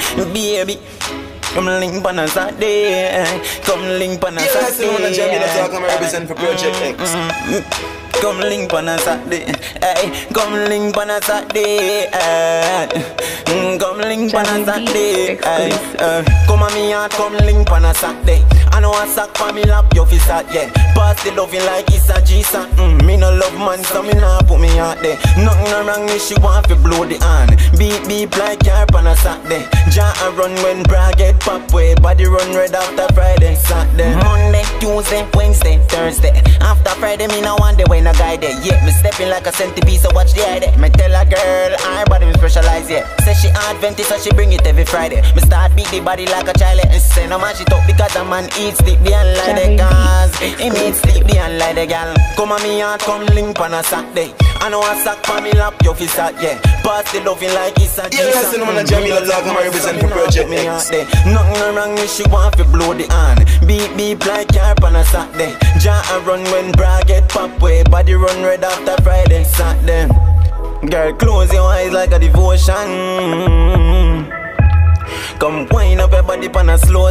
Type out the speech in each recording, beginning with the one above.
baby. Come link on a Saturday, come link on a Saturday. Yeah, that's the one that I'm represent for Project X. Come link on a Saturday, come link on a Saturday, come link on a Saturday, come on me heart, come link on a Saturday. I know a sack for me lap, you fi start, yeah. Pass the loving like it's a G-Sack. Me no love man, so me nah put me out there. Nothing no wrong, me she want fi blow the hand. Beep like car on a Saturday. Jaw a run when bra get pop way. Body run red after Friday, Saturday. Monday, Tuesday, Wednesday, Thursday. After Friday, me no want the way no guy there. Yeah, me stepping like a centipede, so watch the idea. Me tell a girl, her body me specialize, yeah. Say she adventist, so she bring it every Friday. Me start beat the body like a child, and say no man she talk because a man eat sleep the unlike the cars. He need sleep the unlike the gal. Come on me heart, come link on a Saturday. I know a sack for me lap, you fi start, yeah. Pass the loving like it's a G-Sack. Yeah, that's the one that Jamila talk, I'm represent for Project X. Nothing no wrong, me she want fi blow the hand. Beep like car on a Saturday. Jaw a run when bra get pop way. Body run red after Friday, Saturday. Girl, close your eyes like a devotion. Come wind up your body on a slow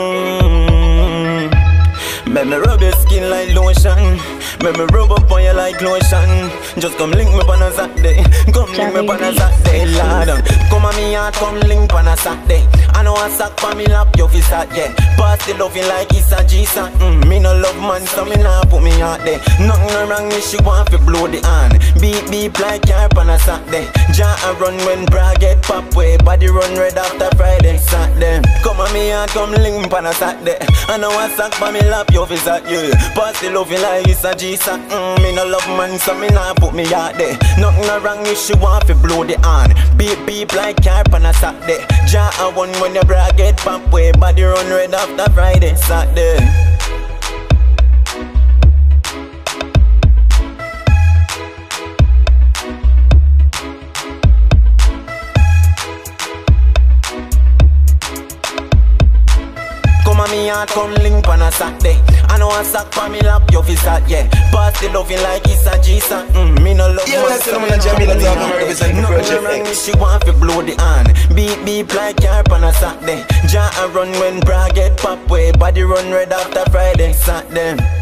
song. Make me rub your skin like lotion. Make me rub up on you like lotion. Just come link me on a Saturday. Come link me on a Saturday, Lord. Come on me heart, come link on a Saturday. I know a sack for me lap, you fi start, yeah. Pass the loving like it's a G-Sack. Me no love man, so me nah put me out there. Nothing no wrong, me she want fi blow the hand. Beep like car on a Saturday. Jaw a run when bra get pop way. Body run red after Friday, Saturday. Come on me heart, come link on a Saturday. I know a sack for me lap, you fi start, yeah. Pass the loving like it's a G-Sack. Me no love man, so me nah put me out there. Nothing no wrong, me she want fi blow the hand. Beep like car on a Saturday. Jaw a one when your bra get pop way. Body run red after Friday, Saturday. Me heart come link on a Saturday. I know a sack for me lap, you fi start, yeah. Pass the loving like it's a G-Sack. Me no love yeah, that's the one that Jamila talk, I'm represent for Project X. She want fi blow the hand. Beep like car on a Saturday. Jaw a run when bra get pop way. Body run red after Friday, Saturday.